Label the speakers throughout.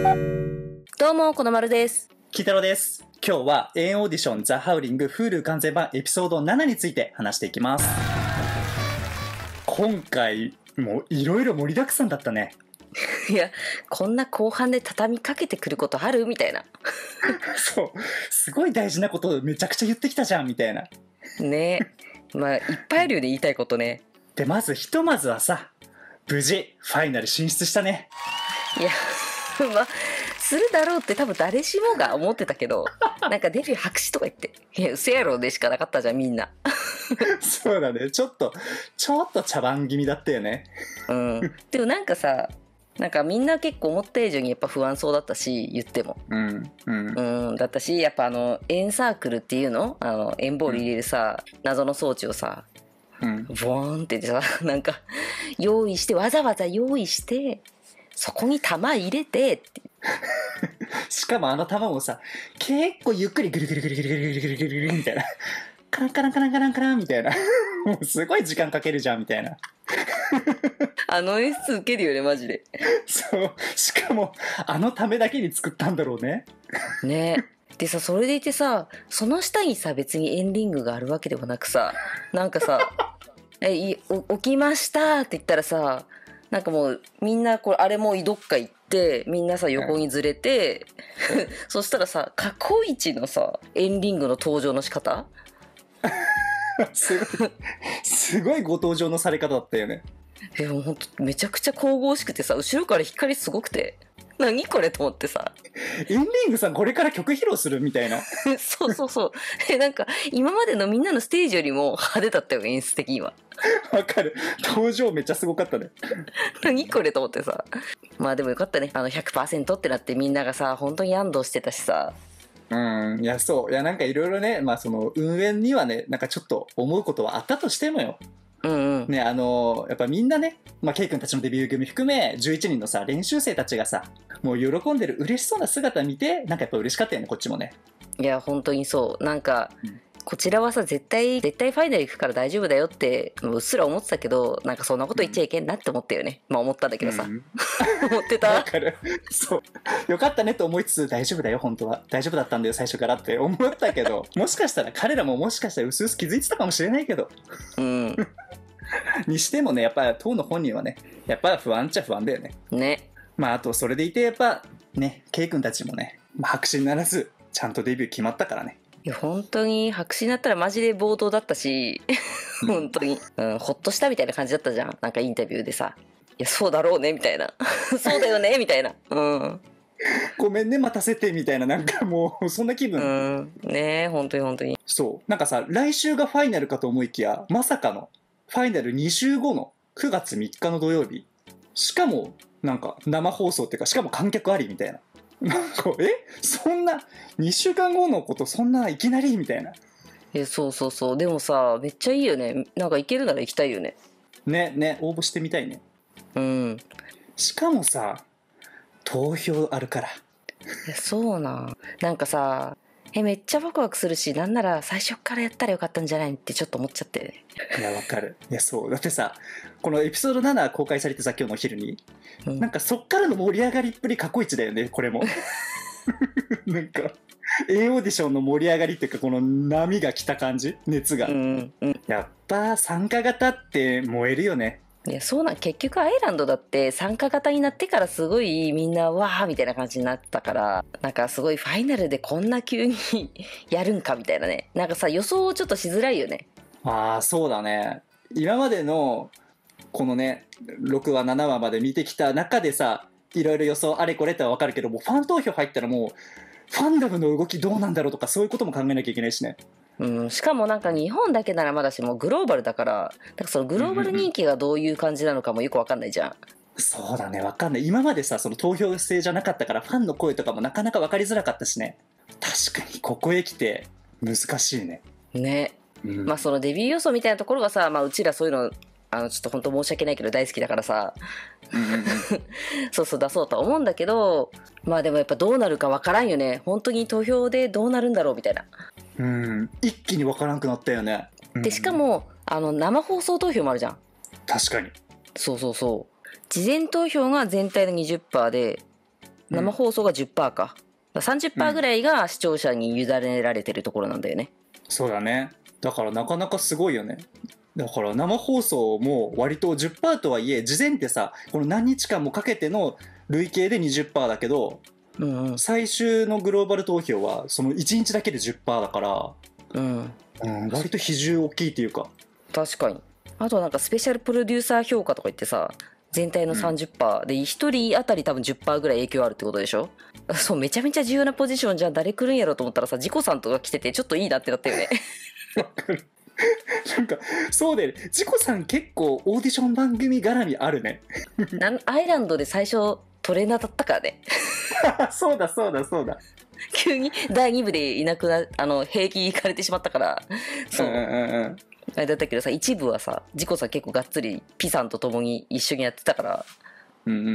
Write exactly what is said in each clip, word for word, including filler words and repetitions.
Speaker 1: どうもこのまるです。
Speaker 2: キタロです。今日はエーエンオーディションザ・ハウリング Hulu 完全版エピソードななについて話していきます。今回もういろいろ盛りだくさんだったね。
Speaker 1: いや、こんな後半で畳みかけてくることあるみたいな。
Speaker 2: そうすごい大事なことをめちゃくちゃ言ってきたじゃんみたいな
Speaker 1: ね。まあいっぱいあるよね、言いたいことね。
Speaker 2: でまずひとまずはさ、無事ファイナル進出したね。
Speaker 1: いやまあするだろうって多分誰しもが思ってたけどなんかデビュー白紙とか言っていや嘘やろでしかなかったじゃんみんな。
Speaker 2: そうだね、ちょっとちょっと茶番気味だったよね。
Speaker 1: うんでもなんかさ、なんかみんな結構思った以上にやっぱ不安そうだったし、言っても
Speaker 2: うんうん
Speaker 1: うんだったし、やっぱあの円サークルっていうの、あの円ボール入れるさ、うん、謎の装置をさ、
Speaker 2: うん
Speaker 1: ボーンってさ、なんか用意して、わざわざ用意してそこに玉入れてって
Speaker 2: しかもあの玉もさ、結構ゆっくりぐるぐるぐるぐるぐるぐるぐるぐるぐるみたいな、カランカランカランカランカランみたいな、もうすごい時間かけるじゃんみたいな。
Speaker 1: あの演出ウケるよねマジで。
Speaker 2: そうしかもあのためだけに作ったんだろうね。
Speaker 1: ねでさ、それでいてさ、その下にさ別にエンディングがあるわけではなくさ、なんかさえい起きましたって言ったらさ、なんかもうみんなこれあれもうどっか行ってみんなさ横にずれて、うん、そしたらさ過去一のさエンディングの登場の仕方
Speaker 2: すごいすごいご登場のされ方だったよね。
Speaker 1: えもうほんとめちゃくちゃ神々しくてさ、後ろから光すごくて何これと思ってさ、
Speaker 2: エンディングさんこれから曲披露するみたいな。
Speaker 1: そうそうそうえなんか今までのみんなのステージよりも派手だったよ演出的には。
Speaker 2: わかる、登場めっちゃすごかったね。
Speaker 1: 何これと思ってさ、まあでもよかったね、あの ひゃくパーセント ってなってみんながさ本当に安堵してたしさ。
Speaker 2: うんいやそういやなんかいろいろね、まあその運営にはねなんかちょっと思うことはあったとしてもよ、
Speaker 1: うんうん
Speaker 2: ね、あのー、やっぱみんなね、まあ、ケイ君たちのデビュー組含めじゅういちにんのさ練習生たちがさもう喜んでる嬉しそうな姿見てなんかやっぱ嬉しかったよねこっちもね。
Speaker 1: いや本当にそうなんか、
Speaker 2: うん、
Speaker 1: こちらはさ絶対絶対ファイナル行くから大丈夫だよってうっすら思ってたけど、なんかそんなこと言っちゃいけんなって思ったよね、うん、まあ思ったんだけどさ、うん、思ってた。
Speaker 2: わかる、そうよかったねと思いつつ大丈夫だよ本当は大丈夫だったんだよ最初からって思ったけどもしかしたら彼らももしかしたらうすうす気づいてたかもしれないけど
Speaker 1: うん
Speaker 2: にしてもね、やっぱ当の本人はねやっぱ不安っちゃ不安だよね。
Speaker 1: ね
Speaker 2: まああとそれでいてやっぱねケイ君たちもね、まあ、白紙にならずちゃんとデビュー決まったからね。
Speaker 1: いや本当に白紙になったらマジで冒頭だったし本当に、うん、ほっとしたみたいな感じだったじゃん、なんかインタビューでさ、いやそうだろうねみたいなそうだよねみたいな、うん
Speaker 2: ごめんね待たせてみたいな、なんかもうそんな気分、
Speaker 1: うん、ねえ本当に本当に
Speaker 2: そうなんかさ来週がファイナルかと思いきやまさかのファイナルに週後のくがつみっかの土曜日、しかもなんか生放送っていうかしかも観客ありみたいな、なんかえそんなにしゅうかんごのことそんないきなりみたいな。
Speaker 1: えそうそうそう、でもさめっちゃいいよね、なんか行けるなら行きたいよね。
Speaker 2: ねね応募してみたいね。
Speaker 1: うん、
Speaker 2: しかもさ投票あるから。
Speaker 1: えそうな、なんかさえめっちゃワクワクするし、なんなら最初からやったらよかったんじゃないってちょっと思っちゃって。
Speaker 2: いやわかる、いやそうだってさこのエピソードなな公開されてさ今日のお昼に、うん、なんかそっからの盛り上がりっぷり過去一だよねこれもなんか A オーディションの盛り上がりっていうかこの波が来た感じ熱が、うんうん、やっぱ参加型って燃えるよね。
Speaker 1: いやそうなん、結局アイランドだって参加型になってからすごいみんなわーみたいな感じになったから、なんかすごいファイナルでこんな急にやるんかみたいなね、なんかさ予想ちょっとしづらいよね。
Speaker 2: ああそうだね、今までのこのねろくわななわまで見てきた中でさいろいろ予想あれこれっては分かるけども、ファン投票入ったらもうファンダムの動きどうなんだろうとかそういうことも考えなきゃいけないしね。
Speaker 1: うん、しかもなんか日本だけならまだしもグローバルだから、だからそのグローバル人気がどういう感じなのかもよく分かんないじゃん。
Speaker 2: そうだね分かんない、今までさその投票制じゃなかったからファンの声とかもなかなか分かりづらかったしね。確かにここへ来て難しいね。
Speaker 1: ね、うん、まあそのデビュー予想みたいなところがさ、まあ、うちらそういうのあのちょっと本当申し訳ないけど大好きだからさそうそう出そうとは思うんだけど、まあでもやっぱどうなるか分からんよね、本当に投票でどうなるんだろうみたいな。
Speaker 2: うん一気に分からんくなったよね、うん、
Speaker 1: でしかもあの生放送投票もあるじゃん。
Speaker 2: 確かに。
Speaker 1: そうそうそう、事前投票が全体の にじゅっパーセント で生放送が じゅっパーセント か。さんじゅっパーセント ぐらいが視聴者に委ねられてるところなんだよね。
Speaker 2: そうだね。だからなかなかすごいよね。だから生放送も割と じゅっパーセント とはいえ、事前ってさ、この何日間もかけての累計で にじゅっパーセント だけど、うんうん、最終のグローバル投票はそのいちにちだけで じゅっパーセント だから、うんうん、割と比重大きいっていうか。
Speaker 1: 確かに。あとはなんかスペシャルプロデューサー評価とか言ってさ、全体の さんじゅっパーセント、うん、でひとり当たり多分 じゅっパーセント ぐらい影響あるってことでしょ。そう、めちゃめちゃ重要なポジションじゃ誰来るんやろと思ったらさ、ジコさんとか来ててちょっといいなってなったよね。
Speaker 2: わかる。なんかそうで、ね、ジコさん結構オーディション番組絡みあるね。
Speaker 1: なんアイランドで最初トレーナーだったからね。
Speaker 2: そうだそうだそうだ。
Speaker 1: 急にだいに部でいなくな、あの兵役行かれてしまったから、そう、うんうんうん、あれだったけどさ、一部はさ、ジコさん結構がっつりピさんと共に一緒にやってたから。
Speaker 2: うんうんうんうん。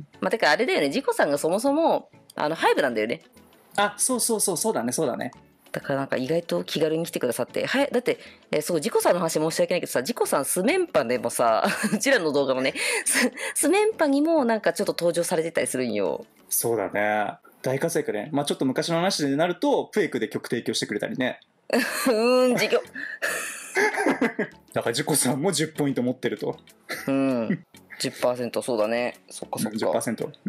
Speaker 1: まあ、てかあれだよね、ジコさんがそもそもあのハイブなんだよね。
Speaker 2: あ、そうそうそう、そうだねそうだね。
Speaker 1: だからなんか意外と気軽に来てくださって、はい、だって、えー、そう、ジコさんの話申し訳ないけどさ、ジコさんスメンパでもさ、うちらの動画もね、ス, スメンパにもなんかちょっと登場されてたりするんよ。
Speaker 2: そうだね、大活躍ね。まあちょっと昔の話になるとプエクで曲提供してくれたりね。
Speaker 1: うーん、事業。
Speaker 2: だからジコさんもじゅうポイント持ってると。
Speaker 1: うん、じゅっパーセント そうだね。そっかそっか。
Speaker 2: じゅっパーセント。うん。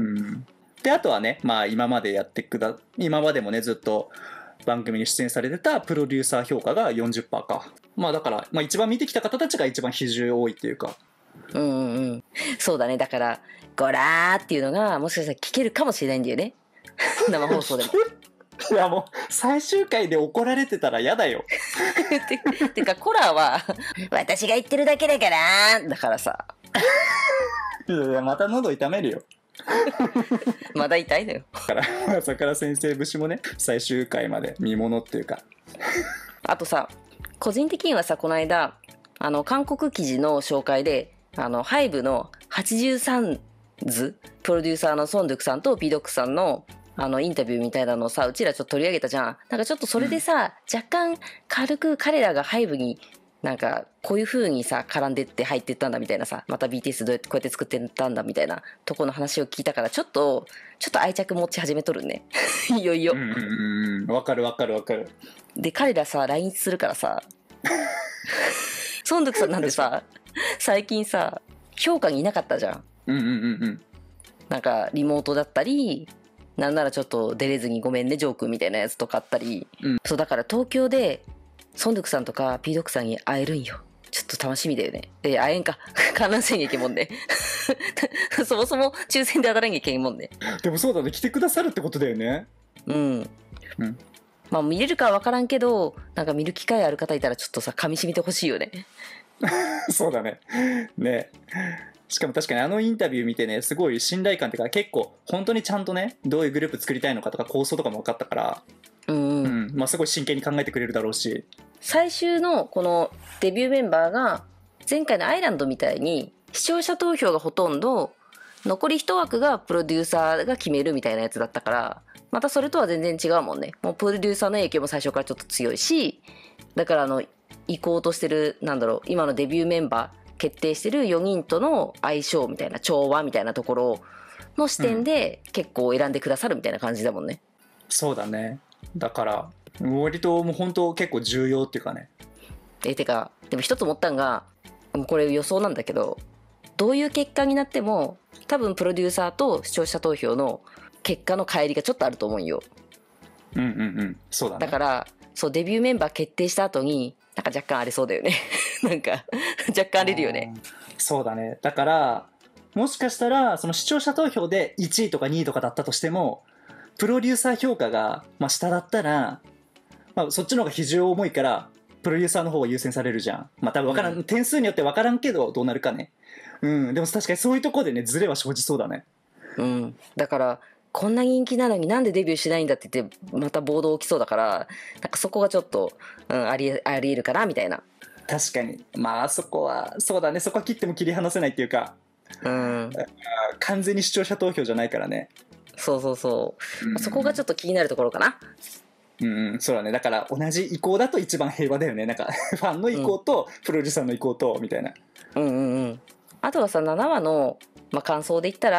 Speaker 2: であとはね、まあ今までやってくだ、今までもねずっと番組に出演されてたプロデューサー評価が よんじゅっパーセント か。まあだから、まあ、一番見てきた方たちが一番比重多いっていうか。
Speaker 1: うんうんうん。そうだね。だからゴラーっていうのがもしかしたら聞けるかもしれないんだよね。生放送でも。
Speaker 2: いやもう最終回で怒られてたら嫌だよ。
Speaker 1: て, てかコラは私が言ってるだけだからだからさ。
Speaker 2: いやいやまた喉痛めるよ。
Speaker 1: まだ痛いのよ。
Speaker 2: だから朝倉先生節もね最終回まで見ものっていうか。
Speaker 1: あとさ、個人的にはさ、この間あの韓国記事の紹介であのハイブのはちじゅうさん図プロデューサーのソンドゥクさんとピドックさんのあのインタビューみたいなのをさ、うちらちょっと取り上げたじゃん。なんかちょっとそれでさ、うん、若干軽く彼らがハイブになんかこういう風にさ絡んでって入ってったんだみたいなさ、また ビーティーエス どうやってこうやって作ってったんだみたいなとこの話を聞いたから、ちょっとちょっと愛着持ち始めとるね。いよいよ。
Speaker 2: うんうんうん、わかるわかるわかる。
Speaker 1: で彼らさ ライン するからさ、ソンドゥクさんなんてさ最近さ評価にいなかったじゃん。
Speaker 2: うんうんうんうん。
Speaker 1: なんかリモートだったり。なんならちょっと出れずにごめんねジョークみたいなやつとかあったり、うん、そうだから東京でソンドゥクさんとかピードックさんに会えるんよ。ちょっと楽しみだよね。え会えんか観覧戦劇もんね。そもそも抽選で当たらんげけんもんね。
Speaker 2: でもそうだね、来てくださるってことだよね。
Speaker 1: うん、うん、まあ見れるかは分からんけど、なんか見る機会ある方いたらちょっとさ噛みしめてほしいよね。
Speaker 2: そうだね。ね。しかも確かにあのインタビュー見てね、すごい信頼感っていうか、結構本当にちゃんとねどういうグループ作りたいのかとか構想とかも分かったから、うん、うん、まあすごい真剣に考えてくれるだろうし、
Speaker 1: 最終のこのデビューメンバーが前回のアイランドみたいに視聴者投票がほとんど、残り一枠がプロデューサーが決めるみたいなやつだったから、またそれとは全然違うもんね。もうプロデューサーの影響も最初からちょっと強いし、だからあの行こうとしてるなんだろう今のデビューメンバー決定してるよにんとの相性みたいな、調和みたいなところの視点で結構選んでくださるみたいな感じだもんね、うん、
Speaker 2: そうだね。だから割ともう本当結構重要っていうかね。
Speaker 1: えてかでも一つ思ったんが、これ予想なんだけど、どういう結果になっても多分プロデューサーと視聴者投票の結果の乖離がちょっとあると思うんよ。
Speaker 2: うんうんうん、そうだね。
Speaker 1: だからそうデビューメンバー決定した後になんか若干荒れそうだよね。なんか若干荒れるよね。
Speaker 2: そうだね。だからもしかしたらその視聴者投票でいちいとかにいとかだったとしても、プロデューサー評価がまあ下だったら、まあ、そっちの方が比重重いからプロデューサーの方が優先されるじゃん。まあ多分分からん、うん、点数によって分からんけどどうなるかね。うん、でも確かにそういうところでねズレは生じそうだね。
Speaker 1: うん、だからこんな人気なのになんでデビューしないんだって言ってまた暴動起きそうだから、なんかそこがちょっと、うん、ありありえるかなみたいな。確
Speaker 2: かにまあそこはそうだね、そこは切っても切り離せないっていうか、うん、完全に視聴者投票じゃないからね。
Speaker 1: そうそうそう、うん、そこがちょっと気になるところかな。
Speaker 2: うん、うん、そうだね。だから同じ意向だと一番平和だよね。なんかファンの意向とプロデューサーの意向とみたいな。
Speaker 1: うんうんうん。あとはさななわの、まあ、感想で言ったら、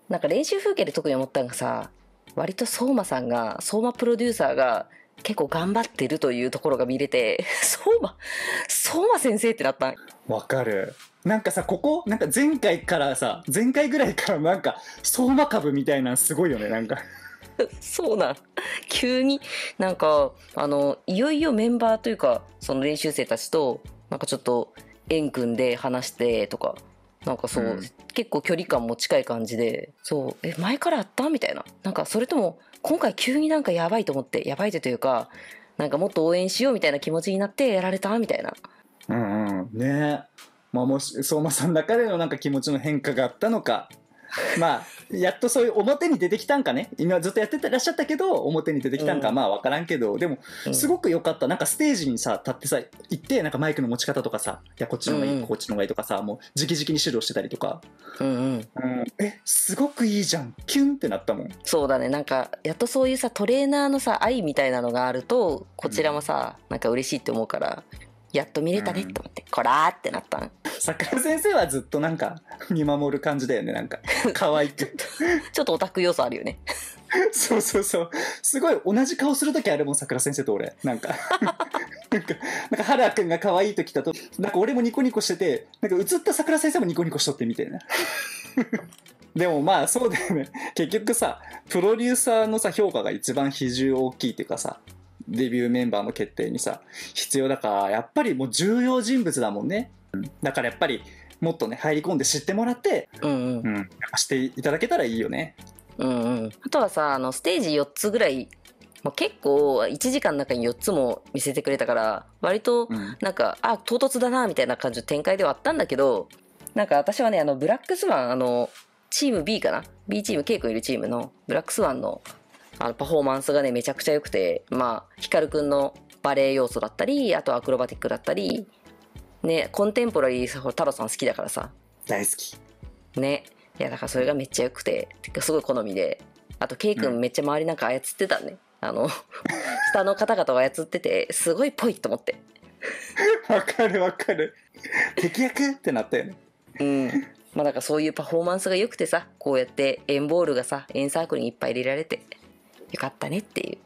Speaker 1: なんか練習風景で特に思ったのがさ、割と相馬さんが相馬プロデューサーが結構頑張ってるというところが見れて、相馬相馬先生ってなったん。
Speaker 2: わかる。なんかさ、ここなんか前回からさ、前回ぐらいからなんか相馬株みたいなのすごいよね、なんか。
Speaker 1: そうなん。急になんかあのいよいよメンバーというかその練習生たちとなんかちょっと円組んで話してとか、なんかそう、うん、結構距離感も近い感じで、そうえ前からあったみたいな、なんかそれとも今回急になんかやばいと思って、やばいというかなんかもっと応援しようみたいな気持ちになってやられたみたいな。
Speaker 2: うんうんねえ、まあ、もし相馬さんの中でのなんか気持ちの変化があったのか、まあやっとそういう表に出てきたんかね。今ずっとやってらっしゃったけど表に出てきたんか、うん、まあ分からんけど、でもすごく良かった。なんかステージにさ立ってさ行って、なんかマイクの持ち方とかさ、いやこっちの方がいい、うん、こっちの方がいいとかさ、もう直々に指導してたりとか、うんうんうん、えすごくいいじゃん、キュンってなったもん。
Speaker 1: そうだね、なんかやっとそういうさトレーナーのさ愛みたいなのがあるとこちらもさ、うん、なんか嬉しいって思うから、やっと見れたねって思って、うん、こらーってなったん。
Speaker 2: 桜先生はずっとなんか見守る感じだよね、なんか可愛く
Speaker 1: ちょっとオタク要素あるよね
Speaker 2: そうそうそう、すごい同じ顔する時あるもん、桜先生と俺。なんかなんかなんか原くんが可愛い時だとなんか俺もニコニコしてて、なんか映った桜先生もニコニコしとってみたいなでもまあそうだよね、結局さプロデューサーのさ評価が一番比重大きいっていうかさ、デビューメンバーの決定にさ必要だから、やっぱりもう重要人物だもんね。だからやっぱりもっとね入り込んで知ってもらって、うんうんうん、していただけたらいいよね。
Speaker 1: うんうん、あとはさ、あのステージよっつぐらい、まあ、結構いちじかんの中によっつも見せてくれたから割となんか、うん、あ唐突だなみたいな感じの展開ではあったんだけど、なんか私はねあのブラックスワン、あのチーム B かな、 B チーム K 君いるチームのブラックスワンのあのパフォーマンスがねめちゃくちゃ良くて、まあヒカルくんのバレエ要素だったり、あとアクロバティックだったりね、コンテンポラリー太郎さん好きだからさ、
Speaker 2: 大好き
Speaker 1: ね。いやだからそれがめっちゃ良くて、てかすごい好みで、あと K 君めっちゃ周りなんか操ってたね、うん、あの下の方々を操っててすごいっぽいと思って
Speaker 2: わかるわかる、敵役ってなったよね。
Speaker 1: うん、まあだからそういうパフォーマンスが良くてさ、こうやって円ボールがさ円サークルにいっぱい入れられてよかったねっていう。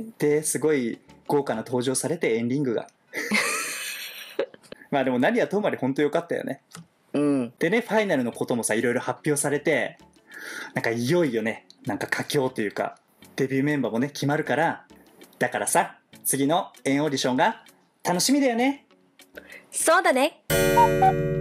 Speaker 2: ですごい豪華な登場されてエンディングがまあでも何はともあれ本当良かったよね。うん。でね、ファイナルのこともさいろいろ発表されて、なんかいよいよね、なんか佳境というかデビューメンバーもね決まるから、だからさ次の円オーディションが楽しみだよね。
Speaker 1: そうだね。